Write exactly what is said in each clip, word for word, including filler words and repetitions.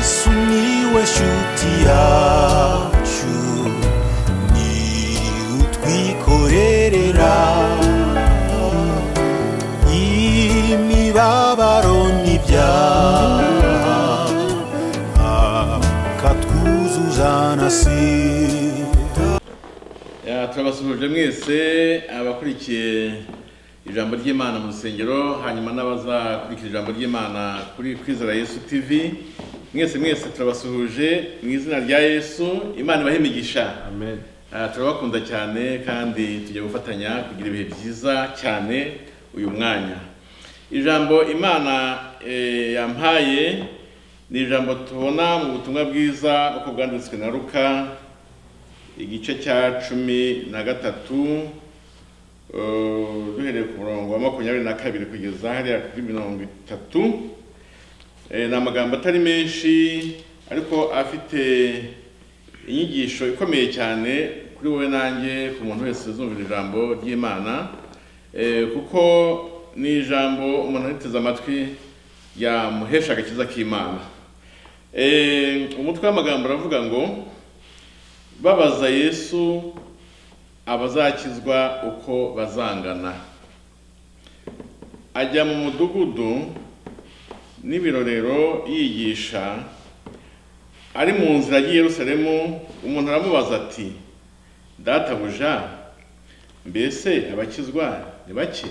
Yesu niwe shuti yacu ni utwikorerera imibabaro n'ibyaha akatwuzuza na sida. Turabasuhuje mwese abakurikiye ijambo ry'Imana mu rusengero, hanyuma n'abazakurikira ijambo ry'Imana kuri Kwizera Yesu T V. Mwese mwese turabasuhuje mu izina rya Yesu. Imana ibahe imigisha. Amen. Turabakunda cyane kandi tujye gufatanya kugira ibihe byiza cyane uyu mwanya. Ijambo Imana e, yampaye ni ijambo tubona mu butumwa bwiza uko bwanditswe na Luka igice cya cumi na gatatu duhereye ku murongo wa makumyabiri na kabiri kugeza hariya kuri mirongo itatu. Ni amagambo atari menshi ariko afite inyigisho ikomeye cyane kuri wowe nanjye, ku muntu wese uzumvira ijambo ry'Imana, kuko ni ijambo umuntu ariteze amatwi yamuhesha agakiza k'Imana. Umutwe w'amagambo uravuga ngo babaza Yesu abazakizwa uko bazangana. Ajya mu mudugudu n'ibirorero yigisha, ari mu nzira y'i Yerusalemu, umuntu aramubaza ati, databuja, mbese abakizwa ni bake?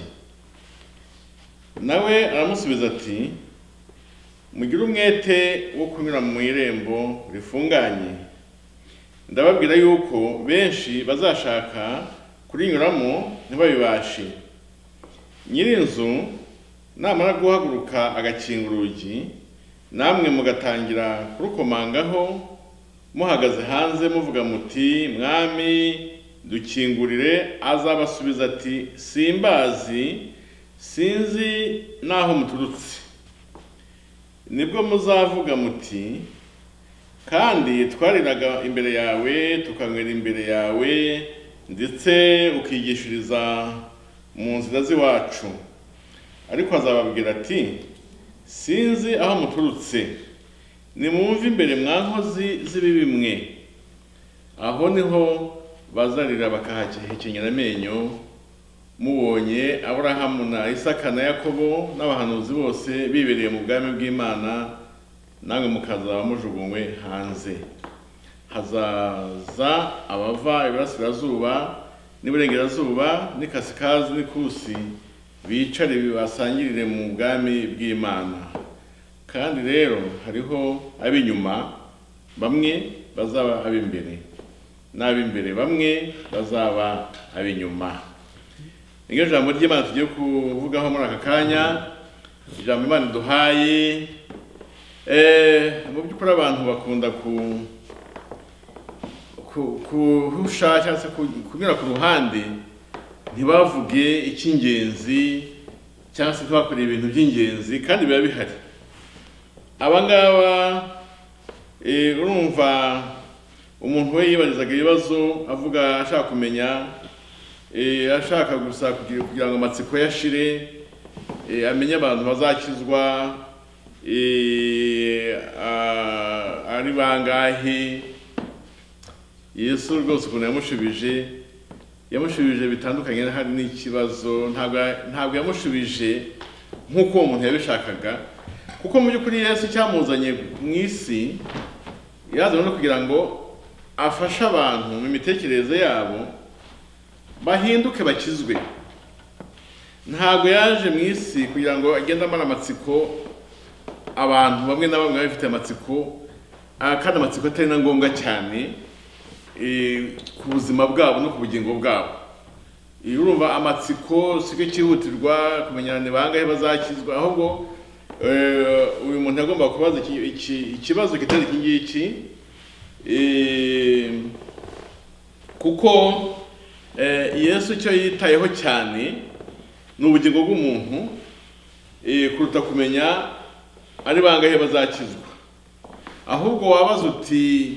Nawe aramusubiza ati, mugire umwete wo kunyura mu irembo rifunganye. Ndababwira yuko benshi bazashaka kurinyuramo ntibabibashe. Nyirinzu namara guhaguruka agakinga urugi, namwe mugatangira kurukomangaho muhagaze hanze muvuga muti, mwami dukingurire, azabasubiza ati, simbazi, sinzi naho muturutse. Nibwo muzavuga muti, kandi twariraga imbere yawe tukanywera imbere yawe, ndetse ukigishiriza mu nzira z'iwacu. Ariko azababwira ati, sinzi aho muturutse, nimwumve imbere mwa nkozi z'ibibi mwe. Aho niho bazarira bakahakenyera amenyo, mubonye Aburahamu na Isaka na Yakobo n'abahanuzi bose bibereye mu bwami bw'Imana, namwe mukazaba mujugunywe hanze. Hazaza abava iburasirazuba n'iburengerazuba n'ikasikazi n'ikusi, bicare basangirire mu bwami bw'Imana. Kandi rero hariho ab'inyuma bamwe bazaba ab'imbere, n'ab'imbere bamwe bazaba ab'inyuma. Iryo jambo ry'Imana tugiye kuvugaho muri aka kanya, ijambo Imana iduhaye. Mu by'ukuri abantu bakunda kuhusha cyangwa se kunyura ku ruhande, ntibavuge icy'ingenzi cyangwa se ntibakore ibintu by'ingenzi kandi biba bihari. Aba ngaba urumva umuntu we yibarizaga ibibazo avuga ashaka kumenya, ashaka gusa kugira ngo amatsiko yashire, amenye abantu bazakizwa ari bangahe. Yesu rwose ukuntu yamushubije, yamushubije bitandukanye, hari n'ikibazo, ntabwo yamushubije nk'uko uwo muntu yabishakaga, kuko mu by'ukuri Yesu cyamuzanye mu isi yazanye no kugira ngo afashe abantu mu mitekerereze yabo bahinduke bakizwe. Ntabwo yaje mu isi kugira ngo agende amara amatsiko abantu bamwe na bamwe bafite amatsiko, kandi amatsiko atari na ngombwa cyane ku buzima bwabo no ku bugingo bwabo. Urumva amatsiko siko cyihutirwa kumenya ni bangahe bazakizwa, ahubwo uyu muntu agomba kubaza ikibazo kitari iki ngiki, kuko Yesu cyo yitayeho cyane ni ubugingo bw'umuntu kuruta kumenya ari bangahe bazakizwa. Ahubwo wabaza uti,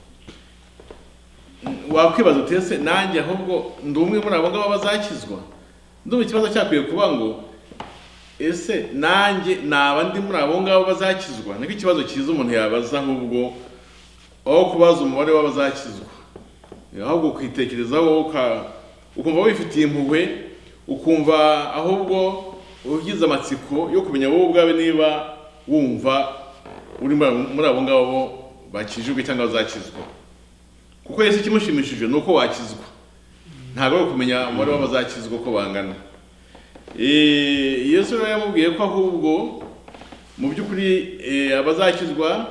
wakwibaza uti ese nanjye ahubwo ndi umwe muri abo ngabo bazakizwa? Ndumva ikibazo cyakwiye kuba ngo ese nanjye naba ndi muri abo ngabo bazakizwa? Niko ikibazo cyiza umuntu yabaza, ahubwo aho kubaza umubare w'abazakizwa, ahubwo kwitekerezaho ukumva wifitiye impuhwe, ukumva ahubwo ugize amatsiko yo kumenya wowe ubwawe niba wumva uri muri abo ngabo bakijijwe cyangwa bazakizwa. Kuko Yesu kimushimishije nuko wakizwa, ntabwo ari kumenya umubare w'abazakizwa ko bangana. Yesu rero yamubwiye ko ahubwo mu by'ukuri abazakizwa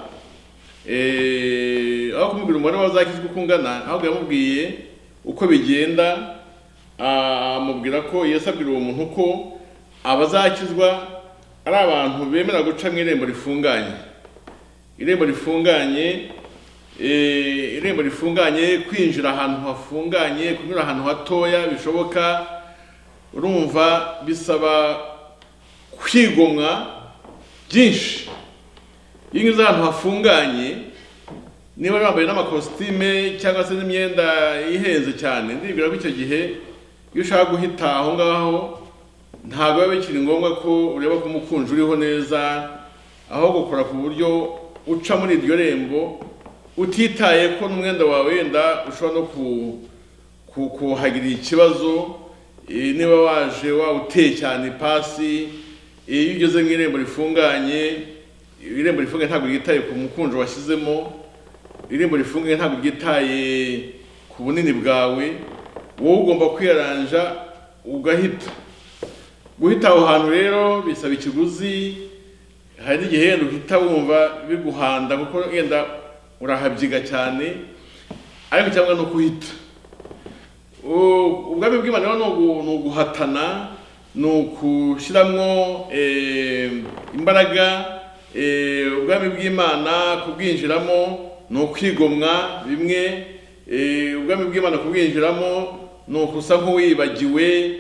aho kumubwira umubare w'abazakizwa uko ungana, ahubwo yamubwiye uko bigenda. Amubwira ko Yesu abwira uwo muntu ko abazakizwa ari abantu bemera guca mu irembo rifunganye. Irembo rifunganye, irembo rifunganye, kwinjira ahantu hafunganye, kunyura ahantu hatoya bishoboka. Urumva bisaba kwigomwa byinshi. Iyo unyuze ahantu hafunganye, niba wambaye n'amakositime cyangwa se n'imyenda ihenze cyane, ndibwira ko icyo gihe iyo ushaka guhita aho ngaho ntabwo biba bikiri ngombwa ko ureba ko umukunzi uriho neza, aho gukora ku buryo uca muri iryo rembo utitaye ko n'umwenda wawe wenda ushobora no kuhagirira ikibazo. Niba waje wawuteye cyane pasi, iyo ugeze mu irembo rifunganye, irembo rifunganye ntabwo ryitaye ku mukunzi washyizemo, irembo rifunganye ntabwo ryitaye ku bunini bwawe, wowe ugomba kwiyaranja ugahita. Guhita aho hantu rero bisaba ikiguzi. Hari igihe yenda uhita wumva biguhanda kuko yenda urahabyiga cyane, ariko cyangwa no kuhita. Ubwami bw'Imana ni uguhatana, ni ukushyiramo imbaraga. Ubwami bw'Imana kubwinjiramo ni ukwigomwa bimwe. Ubwami bw'Imana kubwinjiramo ni ukusa nk'uwibagiwe.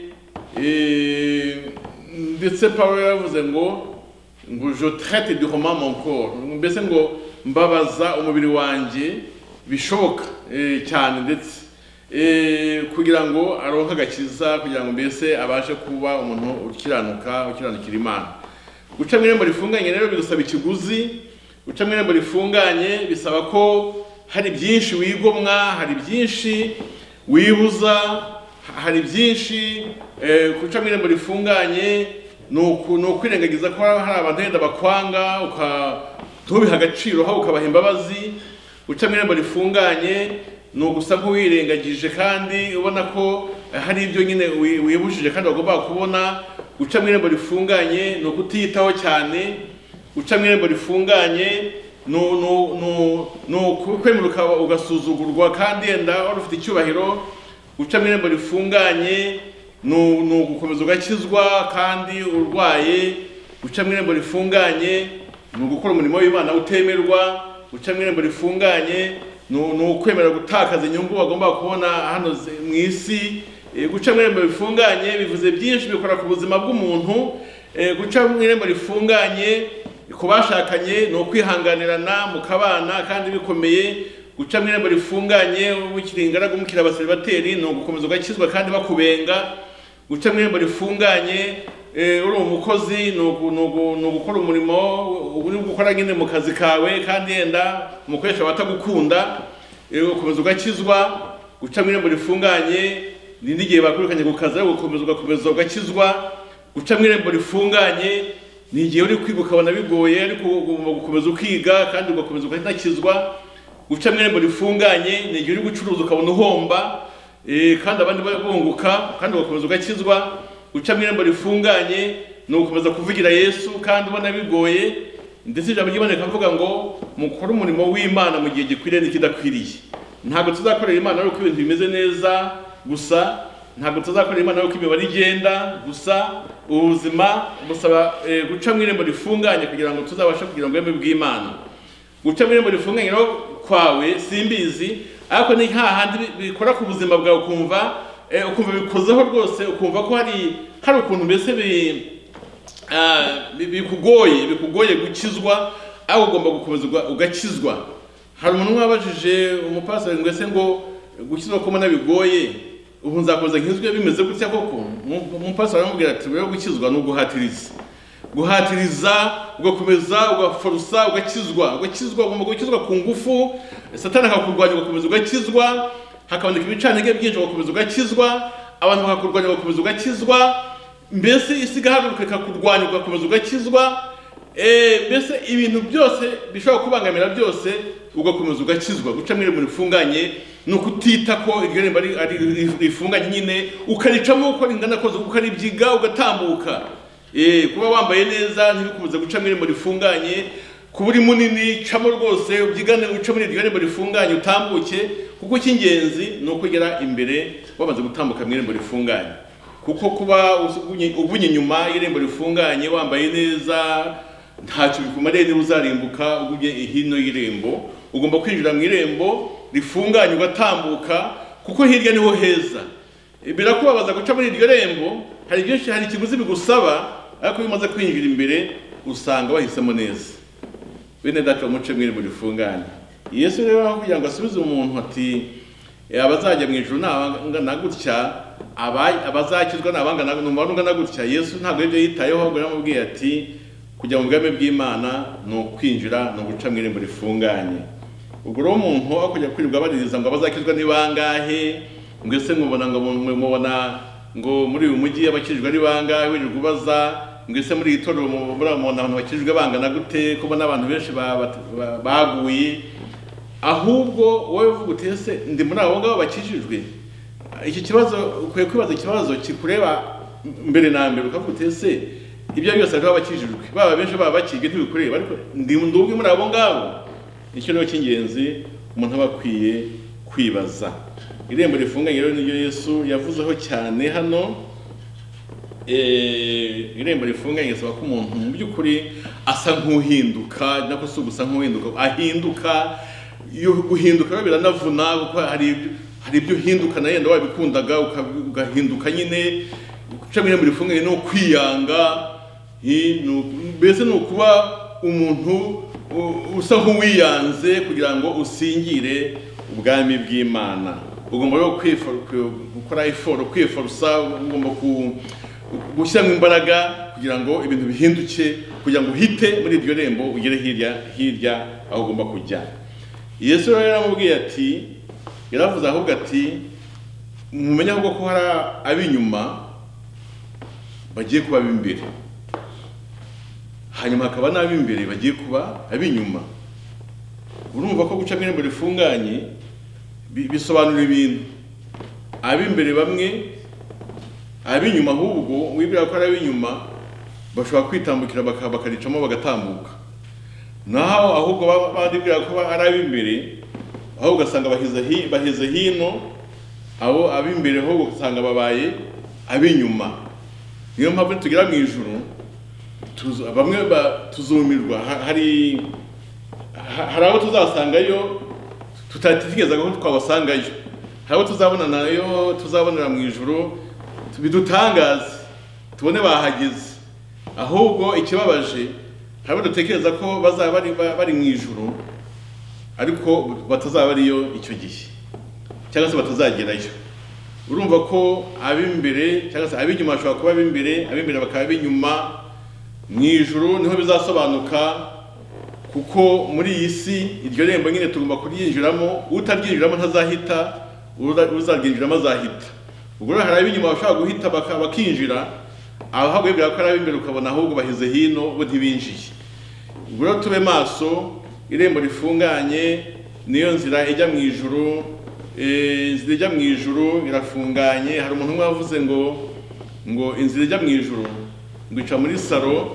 Ndetse Pawulo yavuze ngo ngo je traite durement mon corps, mbese ngo mbabaza umubiri wanjye bishoboka cyane, ndetse kugira ngo aronke agakiza, kugira ngo mbese abashe kuba umuntu ukiranuka, ukiranukira Imana. Guca mu irembo rifunganye rero bidusaba ikiguzi. Guca mu irembo rifunganye bisaba ko hari byinshi wigomwa, hari byinshi wibuza, hari byinshi. Guca mu irembo rifunganye ni ukwirengagiza ko hari abantu wenda bakwanga, utubiha agaciro aho ukabaha imbabazi. Guca mu irembo rifunganye ni ugusa nk'uwirengagije kandi ubona ko hari ibyo nyine wibujije kandi bagomba kubona. Guca mu irembo rifunganye ni ukutiyitaho cyane. Guca mu irembo rifunganye ni ukwemuruka ugasuzugurwa kandi yenda wari ufite icyubahiro. Guca mu irembo rifunganye ni ugukomeza ugakizwa kandi urwaye. Guca mu irembo rifunganye ni ugukora umurimo w'Imana utemerwa. Guca mu irembo rifunganye ni ukwemera gutakaza inyungu bagomba kubona hano mu isi. Guca mu irembo rifunganye bivuze byinshi, bikora ku buzima bw'umuntu. Guca mu irembo rifunganye ku bashakanye ni ukwihanganirana mukabana kandi bikomeye. Guca mu irembo rifunganye mukiri ingaragu mukiri abaseribateri ni ugukomeza ugakizwa kandi bakubenga. Guca mu irembo rifunganye uri umukozi ni ugukora umurimo uri gukora nyine mu kazi kawe kandi yenda umukoresha batagukunda, ukomeza ugakizwa. Guca mu irembo rifunganye ni n'igihe bakwirukanye ku kazi ariko ukomeza ugakomeza ugakizwa. Guca mu irembo rifunganye ni igihe uri kwiga ukabona bigoye ariko ugomba gukomeza ukiga kandi ugakomeza ukanakizwa. Guca mu irembo rifunganye ni igihe uri gucuruza ukabona uhomba kandi abandi bunguka kandi ugakomeza ugakizwa. Guca mu irembo rifunganye ni ugukomeza kuvugira Yesu kandi ubona bigoye, ndetse ijambo ry'Imana rikavuga ngo mukore umurimo w'Imana mu gihe gikwiriye n'ikidakwiriye. Ntabwo tuzakorera Imana ari uko ibintu bimeze neza gusa, ntabwo tuzakorera Imana ari uko imibare igenda gusa. Ubuzima busaba guca mu irembo rifunganye kugira ngo tuzabashe kugira ngo ubwami bw'Imana. Guca mu irembo rifunganye rero kwawe simbizi, ariko ni hahandi bikora ku buzima bwawe ukumva ukumva bikozeho rwose, ukumva ko hari hari ukuntu mbese bikugoye bikugoye gukizwa, aho ugomba gukomeza ugakizwa. Hari umuntu wabajije umupasiteri ngo ese ngo gukizwa ko mbona bigoye, ubu nzakomeza nkizwe bimeze gutya koko? Umupasiteri aramubwira ati rero gukizwa ni uguhatiriza. guhatiriza, ugakomeza, ugaforusa, ugakizwa, ugakizwa, ugomba gukizwa ku ngufu, Satani akakurwanya ugakomeza ugakizwa, hakaboneka ibicantege byinshi ugakomeza ugakizwa, abantu bakakurwanya ugakomeza ugakizwa, mbese isi igahaguruka ikakurwanya ugakomeza ugakizwa, eh mbese ibintu byose bishobora kubangamira byose ugakomeza ugakizwa. Guca mw'irembo rifunganye no kutita ko iryo rembo ari rifunganye nyine, ukaricamo uko ringana koze, ukaribyiga ugatambuka. Eh kuba wambaye neza ntibikubuza guca mw'irembo rifunganye, kuba uri munini camo rwose ubyigane uca muri iryo rembo rifunganye utambuke, kuko cy'ingenzi no kugera imbere wamaze gutambuka mw'irembo rifunganye. Kuko kuba ubunye inyuma y'irembo rifunganye wambaye neza ntacyo bikumariye, niba uzarimbuka ugubye hino y'irembo. Ugomba kwinjira mu irembo rifunganye ugatambuka, kuko hirya niho heza. Birakubabaza guca muri iryo rembo, hari byinshi, hari ikiguzi bigusaba, ariko bimaze kwinjira imbere usanga wahisemo neza. Bene data muce mw'irembo rifunganye. Yesu rero kugira ngo asubize umuntu ati abazajya mu ijuru nabangana gutya, abazakizwa nabangana n'umubano gutya, Yesu ntabwo ibyo yitayeho, ahubwo yaramubwiye ati kujya mu bwami bw'Imana no kwinjira no guca mw'irembo rifunganye. Ubwo rero umuntu akujya kwirirwa baririza ngo abazakizwa ni bangahe, ngese mubona ngo mubona ngo muri uyu mujyi abakijwe ari bangahe, wirirwa ubaza ngese muri itorero muri abantu abantu bakijwe bangana gute, ko bona abantu benshi baguye. Ahubwo wowe uvuga utese ndi muri abo ngabo bakijijwe. Iki kibazo ukwiye kwibaza ikibazo kikureba mbere na mbere, ukavuga utese ibyo byose ari abakijijwe, baba benshi baba bakijwe ntibikureba, ariko ndi ndubwi muri abo ngabo. Icyo rero cy'ingenzi umuntu aba akwiye kwibaza. Irembo rifunganye rero niryo Yesu yavuzeho cyane hano. Eh irembo rifunganye saba ko umuntu mu by'ukuri asa nk'uhinduka, nako se gusa nk'uhinduka, ahinduka. Yo guhinduka biranavuna, kuko hari hari ibyo hinduka na yenda wabikundaga ugahinduka nyine. Guca mw'irembo rifunganye no kwiyanga, mbese no kuba umuntu usa nk'uwiyanze kugira ngo usingire ubwami bw'Imana. Ugomba rero gukora effort, kwiforusa, ugomba gushyiramo imbaraga kugira ngo ibintu bihinduke, kugira ngo uhite muri iryo rembo ugere hirya hirya aho ugomba kujya. Yesu rero yaramubwiye ati, yaravuze ahubwo ati mumenya ahubwo ko hari abinyuma bagiye kuba ab'imbere, hanyuma hakaba n'ab'imbere bagiye kuba ab'inyuma. Urumva ko guca mw'irembo rifunganye bisobanura ibintu. Ab'imbere bamwe, ab'inyuma ahubwo wibwira ko ari ab'inyuma bashobora kwitambukira bakaricamo bagatambuka. Naho ahubwo bandibwira ko ari ab'imbere, aho ugasanga baheze baheze hino, abo ab'imbere ho ugasanga babaye ab'inyuma. Niyo mpamvu tugira mu ijuru bamwe tuzumirwa, hari hari abo tuzasangayo tutatigeza ko twabasangayo, hari abo tuzabona nayo tuzabonera mu ijuru bidutangaze tubone bahageze. Ahubwo ikibabaje hari dutekereza ko bazaba bari bari mu ijuru, ariko batazaba ariyo icyo gihe, cyangwa se batazagerayo. Urumva ko ab'imbere cyangwa se ab'inyuma bashobora kuba ab'imbere, ab'imbere bakaba ab'inyuma. Mu ijuru niho bizasobanuka, kuko muri iyi si iryo rembo nyine tugomba kuryinjiramo, utaryinjiramo ntazahita, uzaryinjiramo azahita. Ubwo rero hari ab'inyuma bashobora guhita bakinjira, aho habwira ko ari ab'imbere ukabona ahubwo baheze hino bo ntibinjiye. Ubwo rero tube maso, irembo rifunganye niyo nzira ijya mu ijuru. Eh inzira ijya mu ijuru irafunganye. Hari umuntu umwe wavuze ngo ngo inzira ijya mu ijuru ngwica muri saro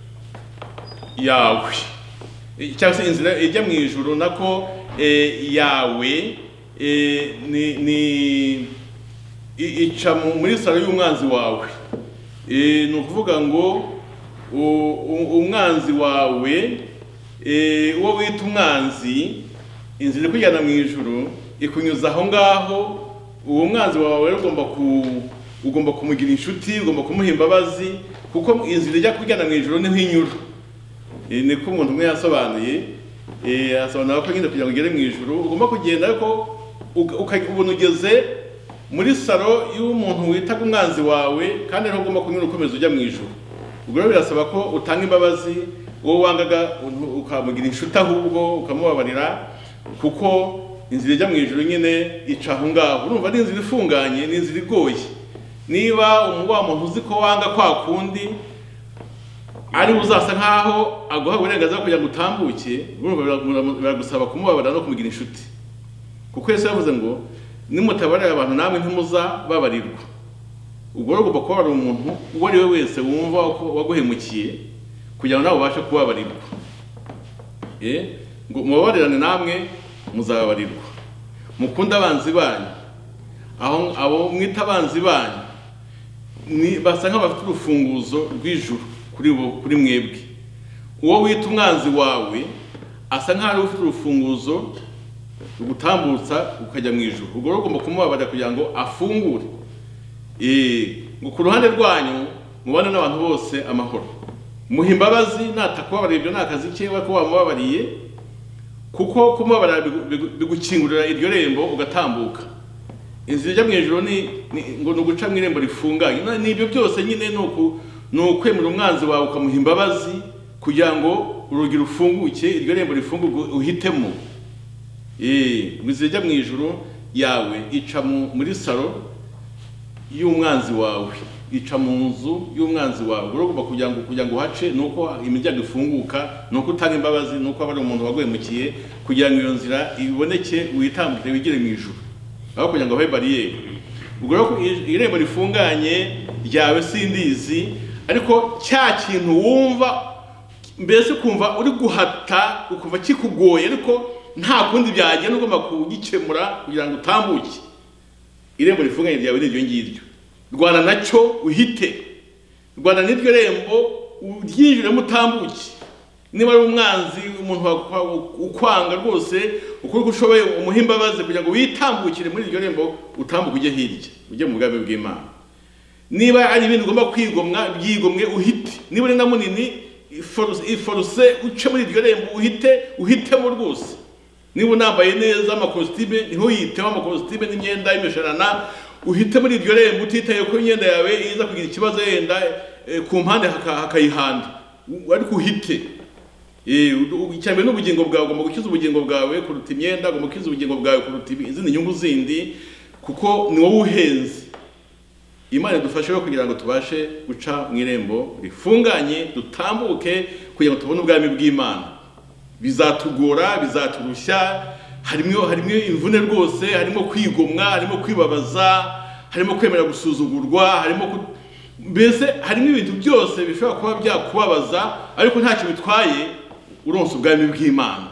yawe, cyangwa se inzira ijya mu ijuru nako yawe ni ni ica muri saro y'umwanzi wawe. Ni ukuvuga ngo umwanzi wawe, uwo wita umwanzi, inzira ikujyana mu ijuru ikunyuza aho ngaho. Uwo mwanzi wawe ugomba ku ugomba kumugira inshuti, ugomba kumuha imbabazi, kuko inzira ijya kujyana mu ijuru niho inyura. Niko umuntu umwe yasobanuye, asobanura ko nyine kugira ngo ugere mu ijuru ugomba kugenda, ariko ukabona ugeze muri saro y'umuntu witaga umwanzi wawe, kandi rero ugomba kunyura ukomeza ujya mu ijuru. ubwo rero birasaba ko utanga imbabazi wowe wangaga ukamugira inshuti ahubwo ukamubabarira kuko inzira ijya mu ijuru nyine ica aho ngaho urumva ari inzira ifunganye ni inzira igoye niba umuwa muntu uzi ko wanga kwa kundi ari uzasa nkaho aguha uburenganzira kugira ngo utambuke biragusaba kumubabarira no kumugira inshuti kuko Yesu yavuze ngo nimutabarira abantu namwe ntimuza babarirwa ubwo rero ugomba kubabarira umuntu uwo ari we wese wumva waguhemukiye kugira ngo nawe ubashe kubabarirwa eh ngo mubabarirane namwe muzababarirwa mukunda abanzi banyu aho abo mwita abanzi banyu ni basa nk'abafite urufunguzo rw'ijuru kuri bo kuri mwebwe uwo wita umwanzi wawe asa nk'aho ufite urufunguzo rugutambutsa ukajya mu ijuru ubwo rero ugomba kumubabarira kugira ngo afungure eh ngo ku ruhande rwanyu mubane n'abantu bose amahoro muha imbabazi natakubabarira ibyo nakazi cye ko wamubabariye kuko kumubabarira bigukingurira iryo rembo ugatambuka inzira ijya mu ijuru ni ngo nuguca mu irembo rifunganye n'ibyo byose nyine nuko nukwemera umwanzi wawe ukamuha imbabazi kugira ngo urugi rufunguke iryo rembo rifunguke uhitemo eh inzira ijya mu ijuru yawe ica muri salo y'umwanzi wawe ica mu nzu y'umwanzi wawe urugomba kugira ngo kugira ngo hace nuko imiryango ifunguka nuko utanga imbabazi nuko abari umuntu waguhemukiye kugira ngo iyo nzira iboneke witambukire wigire mu ijuru aho kugira ngo habe bariyeri ubwo rero irembo rifunganye ryawe sindizi ariko cya kintu wumva mbese kumva uri guhata ukuva kikugoye ariko nta kundi byagenda ugomba kugikemura kugira ngo utambuke irembo rifunganye ryawe n'iryo ngiryo rwana nacyo uhite rwana n'iryo rembo uryinjire mutambuke niba ari umwanzi umuntu ukwanga rwose ukuri gushoboye umuha imbabazi kugira ngo witambukire muri iryo rembo utambuke ujye hirya ujye mu bwami bw'Imana niba ari ibintu ugomba kwigomwa byigomwe uhite niba ari na munini iforuse uce muri iryo rembo uhite uhitemo rwose niba unambaye neza amakositime niho yitemo amakositime n'imyenda y'imesharana uhite muri iryo rembo utitaye ko imyenda yawe iza kugira ikibazo yenda ku mpande hakayihanda ariko uhite eh cyane n'ubugingo bwawe ugomba gukiza ubugingo bwawe kuruta imyenda ugomba gukiza ubugingo bwawe kuruta izindi nyungu zindi kuko ni wowe uhenze Imana dufashe kugira ngo tubashe guca mu irembo rifunganye dutambuke kugira ngo tubone ubwami bw'Imana bizatugora bizaturushya harimo harimo imvune rwose harimo kwigomwa harimo kwibabaza harimo kwemera gusuzugurwa harimo mbese harimo ibintu byose bishobora kuba byakubabaza ariko nta cyo bitwaye uronse ubwami bw'Imana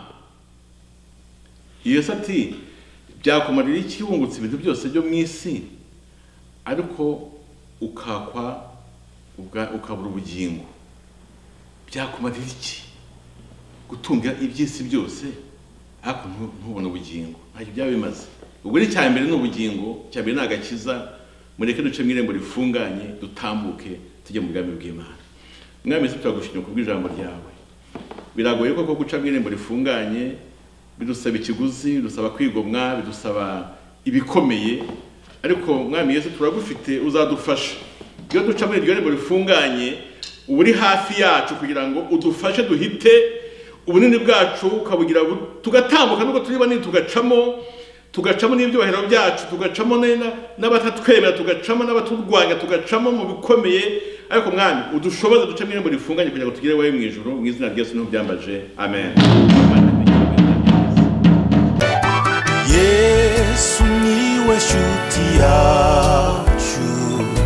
Yesu ati byakumarira iki wungutse ibintu byose byo mu isi ariko ukakwa ukabura ubugingo byakumarira iki gutunga iby'isi byose ariko ntubone ubugingo ntacyo byabimaze ubwo ni cya mbere n'ubugingo cya mbere nagakiza mureke duce mu irembo rifunganye dutambuke tujye mu bwami bw'Imana mwami se turagushimye kubw'ijambo ryawe biragoye koko guca mu irembo rifunganye bidusaba ikiguzi bidusaba kwigomwa bidusaba ibikomeye ariko mwami Yesu turagufite uzadufasha iyo duca muri iryo rembo rifunganye uri hafi yacu kugira ngo udufashe duhite ubunini bwacu ukabugira tugatambuka nuko turi bane tugacamo tugacamo n'ibyubahiro byacu tugacamo n'abatatwemera tugacamo n'abaturwanya tugacamo mu bikomeye ariko mwami udushoboze duce mu irembo rifunganye kugira ngo tugire wawe mu ijuru mu izina rya Yesu no byambaje amen Yesu niwe shuti yacu